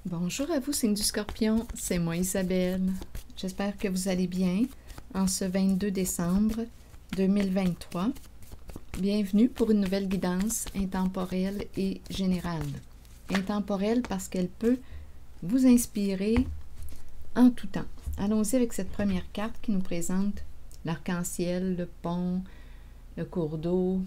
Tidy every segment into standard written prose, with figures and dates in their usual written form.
Bonjour à vous, signe du Scorpion, c'est moi Isabelle. J'espère que vous allez bien en ce 22 décembre 2023. Bienvenue pour une nouvelle guidance intemporelle et générale. Intemporelle parce qu'elle peut vous inspirer en tout temps. Allons-y avec cette première carte qui nous présente l'arc-en-ciel, le pont, le cours d'eau.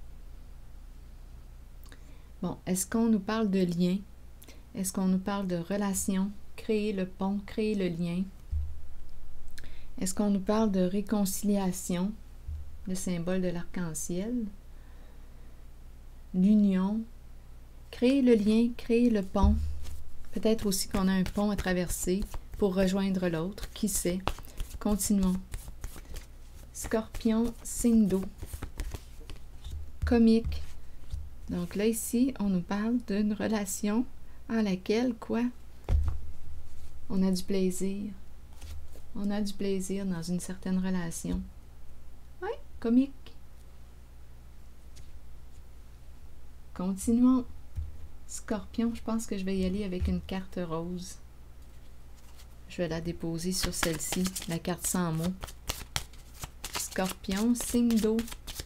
Bon, est-ce qu'on nous parle de lien? Est-ce qu'on nous parle de relation, créer le pont, créer le lien? Est-ce qu'on nous parle de réconciliation, le symbole de l'arc-en-ciel? L'union, créer le lien, créer le pont. Peut-être aussi qu'on a un pont à traverser pour rejoindre l'autre, qui sait? Continuons. Scorpion, signe d'eau. Comique. Donc là, ici, on nous parle d'une relation en laquelle, quoi? On a du plaisir. On a du plaisir dans une certaine relation. Oui, comique. Continuons. Scorpion, je pense que je vais y aller avec une carte rose. Je vais la déposer sur celle-ci, la carte sans mots. Scorpion, signe d'eau.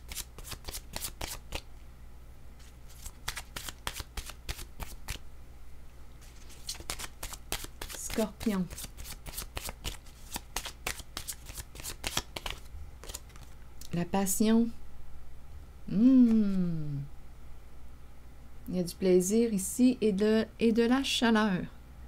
Scorpion. La passion. Il y a du plaisir ici et de la chaleur.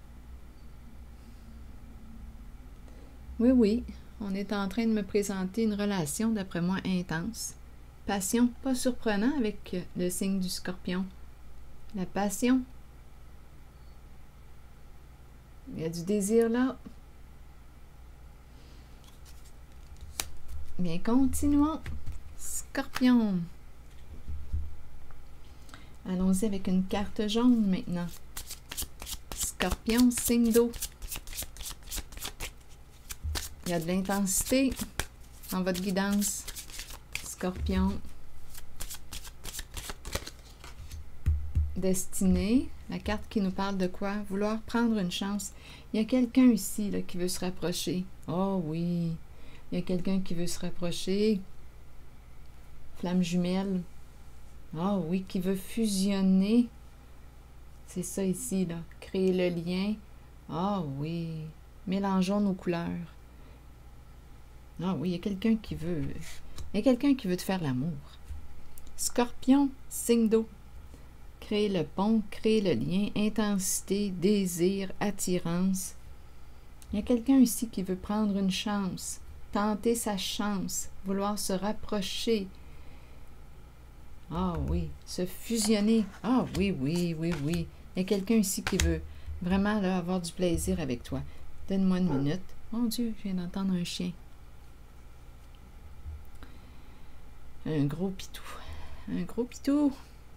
Oui, on est en train de me présenter une relation, d'après moi, intense. Passion, pas surprenant avec le signe du Scorpion. La passion. Il y a du désir là. Bien, continuons. Scorpion. Allons-y avec une carte jaune maintenant. Scorpion, signe d'eau. Il y a de l'intensité dans votre guidance. Scorpion. Destinée, la carte qui nous parle de quoi? Vouloir prendre une chance. Il y a quelqu'un ici là, qui veut se rapprocher. Oh oui, il y a quelqu'un qui veut se rapprocher. Flamme jumelle. Oh oui, qui veut fusionner. C'est ça ici, là. Créer le lien. Oh oui, mélangeons nos couleurs. Ah oui, il y a quelqu'un qui veut... Il y a quelqu'un qui veut te faire l'amour. Scorpion, signe d'eau. Créer le pont, créer le lien, intensité, désir, attirance. Il y a quelqu'un ici qui veut prendre une chance, tenter sa chance, vouloir se rapprocher. Ah oui, se fusionner. Ah oui. Il y a quelqu'un ici qui veut vraiment là, avoir du plaisir avec toi. Donne-moi une minute. Mon Dieu, je viens d'entendre un chien. Un gros pitou. Un gros pitou.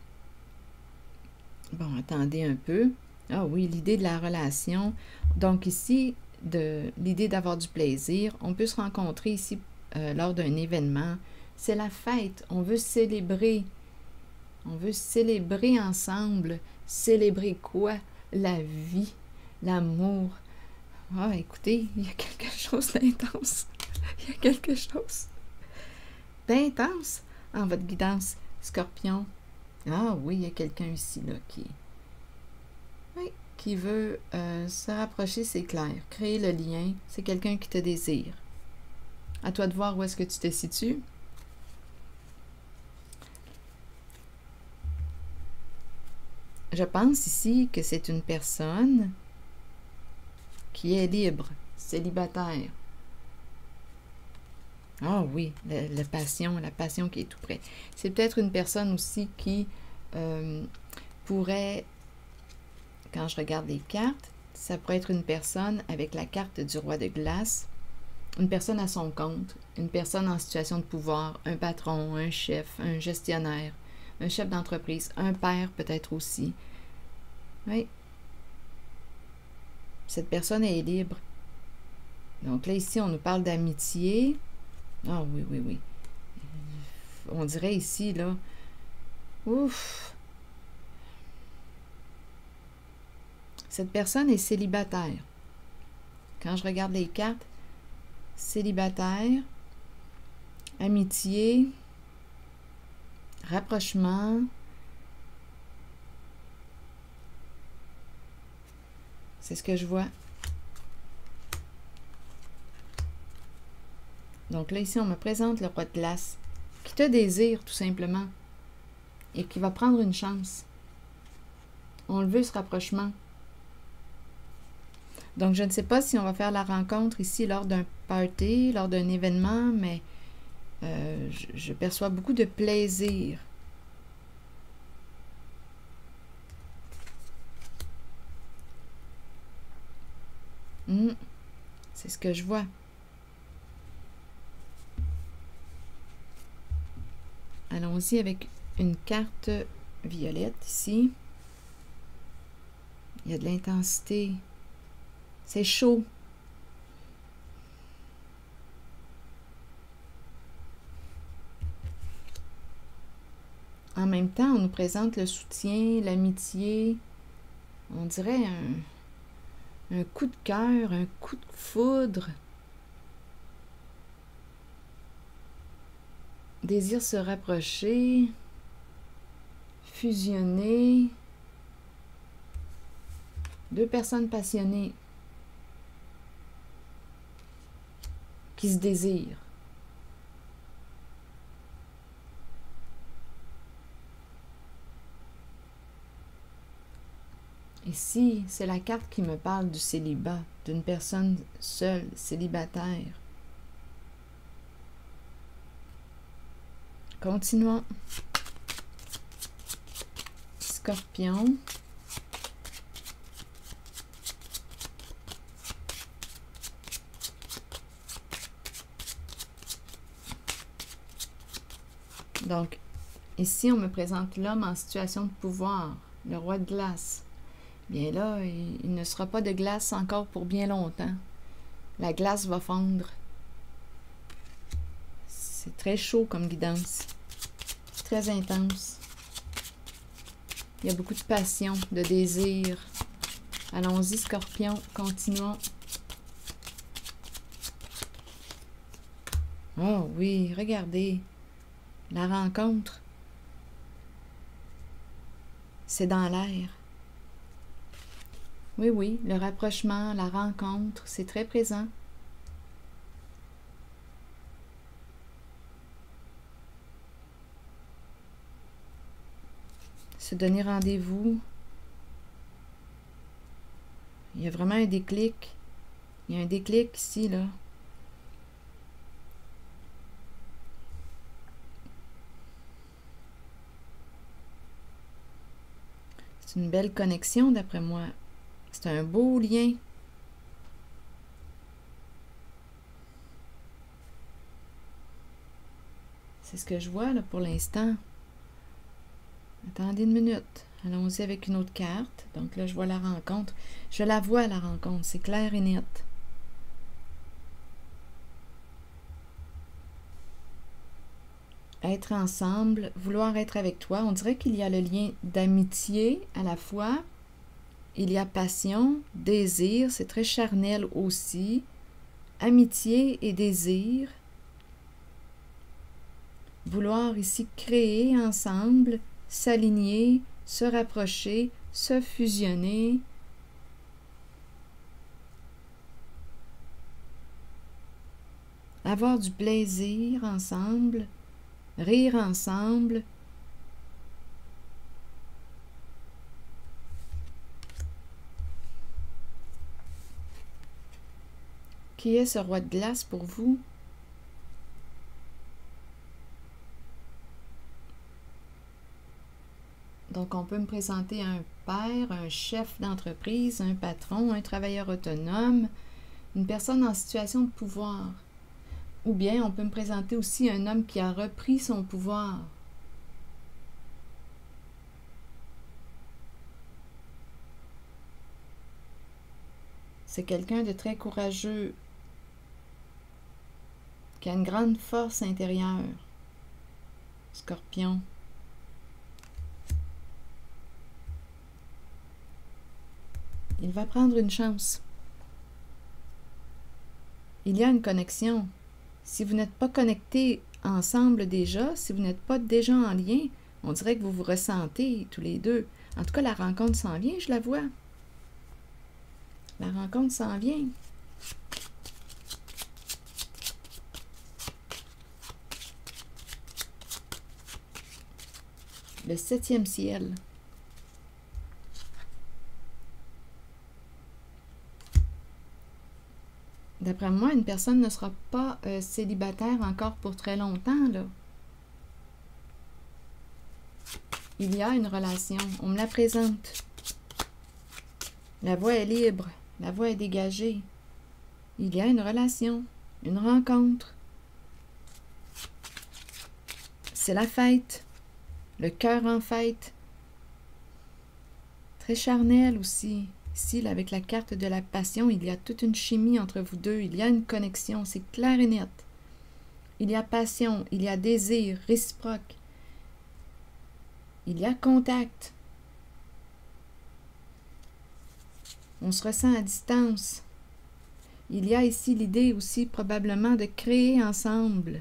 Bon, attendez un peu. Ah oui, l'idée de la relation. Donc ici, l'idée d'avoir du plaisir. On peut se rencontrer ici lors d'un événement. C'est la fête. On veut célébrer. On veut célébrer ensemble. Célébrer quoi? La vie, l'amour. Ah, écoutez, il y a quelque chose d'intense. Il y a quelque chose d'intense en votre guidance, Scorpion. Ah oui, il y a quelqu'un ici là qui veut se rapprocher, c'est clair. Créer le lien, c'est quelqu'un qui te désire. À toi de voir où est-ce que tu te situes. Je pense ici que c'est une personne qui est libre, célibataire. Ah oui, la passion qui est tout près. C'est peut-être une personne aussi qui pourrait, quand je regarde les cartes, ça pourrait être une personne avec la carte du roi de glace, une personne à son compte, une personne en situation de pouvoir, un patron, un chef, un gestionnaire, un chef d'entreprise, un père peut-être aussi. Oui. Cette personne est libre. Donc là, ici, on nous parle d'amitié. Ah oui. On dirait ici, là, ouf, Cette personne est célibataire. Quand je regarde les cartes, célibataire, amitié, rapprochement, c'est ce que je vois. Donc là, ici, on me présente le roi de glace, qui te désire, tout simplement, et qui va prendre une chance. On le veut, ce rapprochement. Donc, je ne sais pas si on va faire la rencontre ici lors d'un party, lors d'un événement, mais je perçois beaucoup de plaisir. C'est ce que je vois. Allons-y avec une carte violette ici. Il y a de l'intensité. C'est chaud. En même temps, on nous présente le soutien, l'amitié. On dirait un coup de cœur, un coup de foudre. Désir se rapprocher, fusionner. Deux personnes passionnées qui se désirent. Ici, c'est la carte qui me parle du célibat, d'une personne seule, célibataire. Continuons. Scorpion. Donc, ici, on me présente l'homme en situation de pouvoir, le roi de glace. Bien là, il ne sera pas de glace encore pour bien longtemps. La glace va fondre. C'est très chaud comme guidance. Très intense. Il y a beaucoup de passion, de désir. Allons-y, Scorpion, continuons. Oh oui, regardez. La rencontre, c'est dans l'air. Oui, oui, le rapprochement, la rencontre, c'est très présent. Se donner rendez-vous. Il y a vraiment un déclic. Il y a un déclic ici, là. C'est une belle connexion, d'après moi. C'est un beau lien. C'est ce que je vois, là, pour l'instant. Attendez une minute. Allons-y avec une autre carte. Donc là, je vois la rencontre. Je la vois, la rencontre. C'est clair et net. Être ensemble, vouloir être avec toi. On dirait qu'il y a le lien d'amitié à la fois. Il y a passion, désir. C'est très charnel aussi. Amitié et désir. Vouloir ici créer ensemble, s'aligner, se rapprocher, se fusionner. Avoir du plaisir ensemble, rire ensemble. Qui est ce roi de glace pour vous? Donc, on peut me présenter un père, un chef d'entreprise, un patron, un travailleur autonome, une personne en situation de pouvoir. Ou bien, on peut me présenter aussi un homme qui a repris son pouvoir. C'est quelqu'un de très courageux, qui a une grande force intérieure. Scorpion. Il va prendre une chance. Il y a une connexion. Si vous n'êtes pas connectés ensemble déjà, si vous n'êtes pas déjà en lien, on dirait que vous vous ressentez tous les deux. En tout cas, la rencontre s'en vient, je la vois. La rencontre s'en vient. Le 7e ciel. D'après moi, une personne ne sera pas célibataire encore pour très longtemps, là. Il y a une relation. On me la présente. La voie est libre. La voie est dégagée. Il y a une relation. Une rencontre. C'est la fête. Le cœur en fête. Très charnel aussi. Ici, là, avec la carte de la passion, il y a toute une chimie entre vous deux. Il y a une connexion. C'est clair et net. Il y a passion. Il y a désir réciproque. Il y a contact. On se ressent à distance. Il y a ici l'idée aussi probablement de créer ensemble.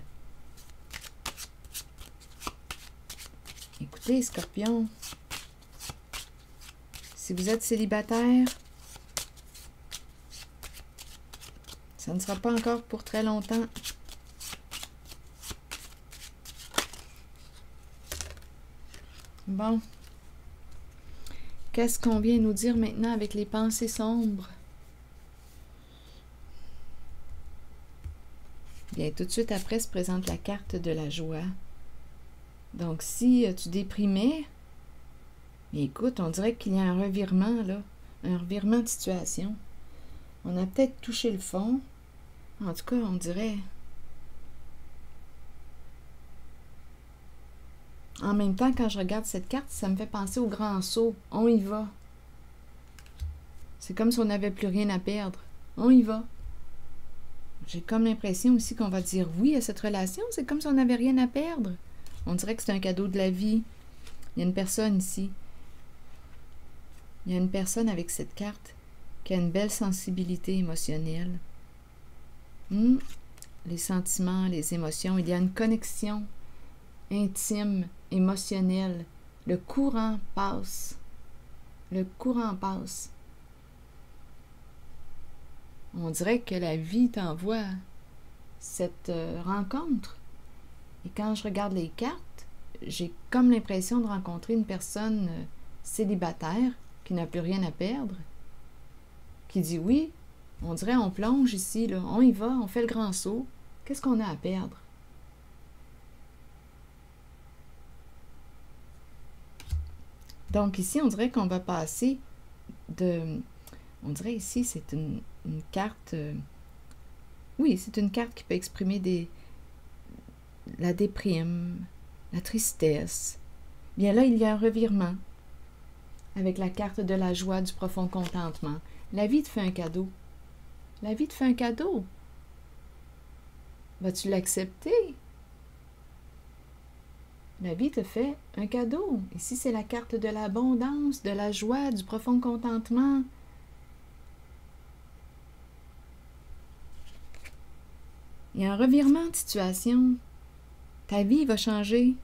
Écoutez, Scorpion, si vous êtes célibataire, ça ne sera pas encore pour très longtemps. Bon. Qu'est-ce qu'on vient nous dire maintenant avec les pensées sombres? Bien, tout de suite après se présente la carte de la joie. Donc, si tu déprimais, écoute, on dirait qu'il y a un revirement, là. Un revirement de situation. On a peut-être touché le fond. En tout cas, on dirait... En même temps, quand je regarde cette carte, ça me fait penser au grand saut. On y va. C'est comme si on n'avait plus rien à perdre. On y va. J'ai comme l'impression aussi qu'on va dire oui à cette relation. C'est comme si on n'avait rien à perdre. On dirait que c'est un cadeau de la vie. Il y a une personne ici. Il y a une personne avec cette carte qui a une belle sensibilité émotionnelle. Les sentiments, les émotions. Il y a une connexion intime, émotionnelle. Le courant passe. Le courant passe. On dirait que la vie t'envoie cette rencontre. Et quand je regarde les cartes, j'ai comme l'impression de rencontrer une personne célibataire qui n'a plus rien à perdre, qui dit oui, on dirait on plonge ici, là, on y va, on fait le grand saut. Qu'est-ce qu'on a à perdre? Donc ici, on dirait qu'on va passer de... On dirait ici, c'est une carte... oui, c'est une carte qui peut exprimer la déprime, la tristesse. Bien là, il y a un revirement avec la carte de la joie, du profond contentement. La vie te fait un cadeau. La vie te fait un cadeau. Vas-tu l'accepter? La vie te fait un cadeau. Ici, c'est la carte de l'abondance, de la joie, du profond contentement. Il y a un revirement de situation. Ta vie va changer.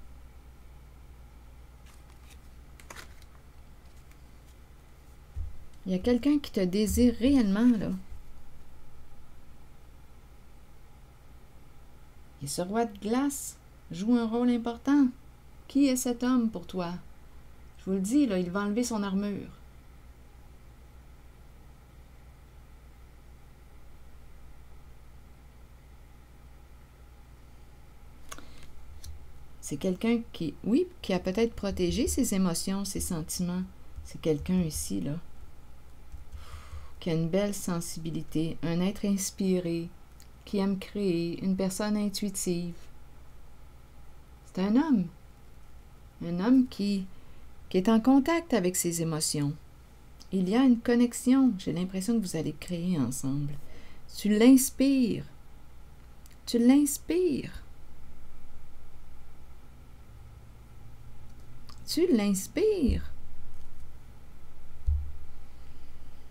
Il y a quelqu'un qui te désire réellement, là. Et ce roi de glace joue un rôle important. Qui est cet homme pour toi? Je vous le dis, là, il va enlever son armure. C'est quelqu'un qui, oui, qui a peut-être protégé ses émotions, ses sentiments. C'est quelqu'un ici, là, qui a une belle sensibilité, un être inspiré, qui aime créer, une personne intuitive. C'est un homme qui est en contact avec ses émotions. Il y a une connexion. J'ai l'impression que vous allez créer ensemble. Tu l'inspires. Tu l'inspires. Tu l'inspires.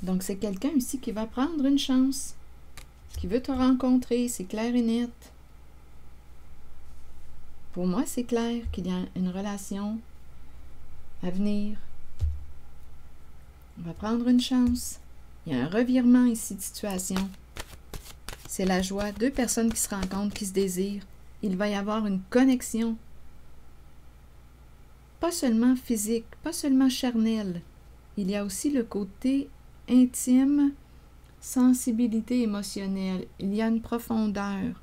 Donc, c'est quelqu'un ici qui va prendre une chance, qui veut te rencontrer, c'est clair et net. Pour moi, c'est clair qu'il y a une relation à venir. On va prendre une chance. Il y a un revirement ici de situation. C'est la joie. Deux personnes qui se rencontrent, qui se désirent. Il va y avoir une connexion. Pas seulement physique, pas seulement charnelle. Il y a aussi le côté intime, sensibilité émotionnelle. Il y a une profondeur.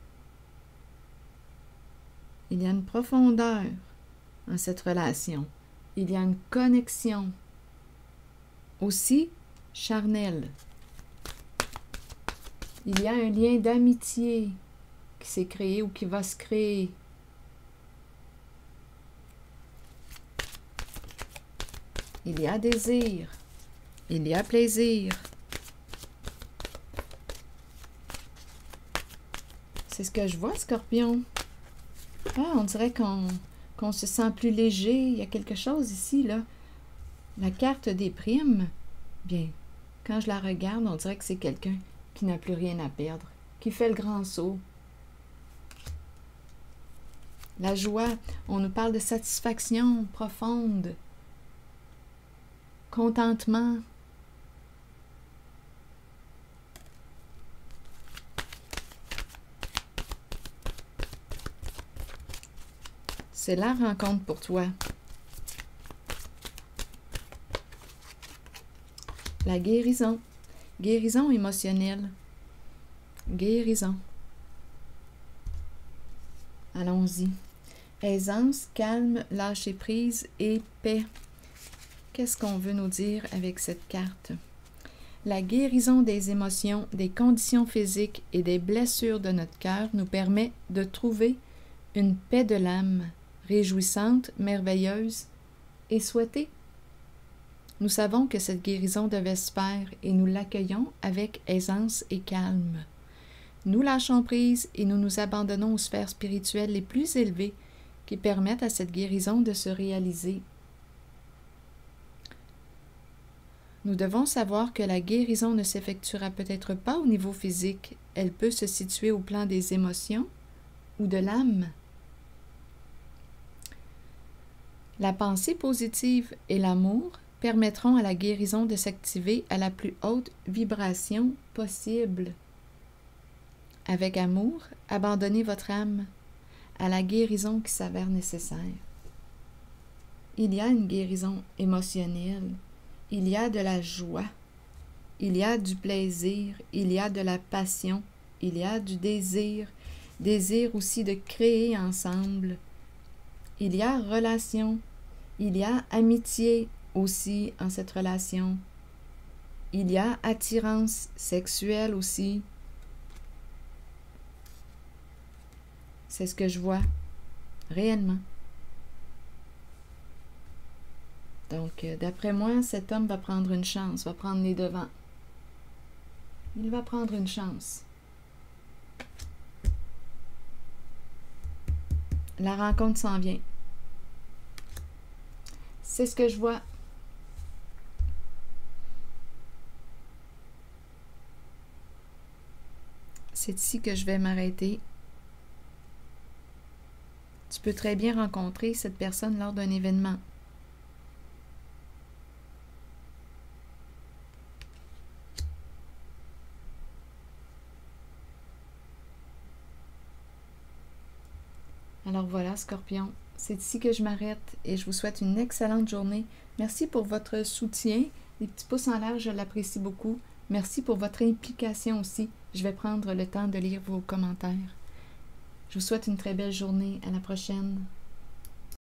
Il y a une profondeur en cette relation. Il y a une connexion. Aussi charnelle. Il y a un lien d'amitié qui s'est créé ou qui va se créer. Il y a désir. Il y a plaisir. C'est ce que je vois, Scorpion. Ah, on dirait qu'on se sent plus léger. Il y a quelque chose ici, là. La carte des primes, bien, quand je la regarde, on dirait que c'est quelqu'un qui n'a plus rien à perdre, qui fait le grand saut. La joie, on nous parle de satisfaction profonde, contentement. C'est la rencontre pour toi. La guérison. Guérison émotionnelle. Guérison. Allons-y. Aisance, calme, lâcher prise et paix. Qu'est-ce qu'on veut nous dire avec cette carte? La guérison des émotions, des conditions physiques et des blessures de notre cœur nous permet de trouver une paix de l'âme, réjouissante, merveilleuse et souhaitée. Nous savons que cette guérison devait se faire et nous l'accueillons avec aisance et calme. Nous lâchons prise et nous nous abandonnons aux sphères spirituelles les plus élevées qui permettent à cette guérison de se réaliser. Nous devons savoir que la guérison ne s'effectuera peut-être pas au niveau physique, elle peut se situer au plan des émotions ou de l'âme. La pensée positive et l'amour permettront à la guérison de s'activer à la plus haute vibration possible. Avec amour, abandonnez votre âme à la guérison qui s'avère nécessaire. Il y a une guérison émotionnelle, il y a de la joie, il y a du plaisir, il y a de la passion, il y a du désir aussi de créer ensemble. Il y a relation, il y a amitié aussi en cette relation. Il y a attirance sexuelle aussi. C'est ce que je vois réellement. Donc, d'après moi, cet homme va prendre une chance, va prendre les devants. Il va prendre une chance. La rencontre s'en vient. C'est ce que je vois. C'est ici que je vais m'arrêter. Tu peux très bien rencontrer cette personne lors d'un événement. Alors voilà, Scorpion, c'est ici que je m'arrête et je vous souhaite une excellente journée. Merci pour votre soutien. Les petits pouces en l'air, je l'apprécie beaucoup. Merci pour votre implication aussi. Je vais prendre le temps de lire vos commentaires. Je vous souhaite une très belle journée. À la prochaine.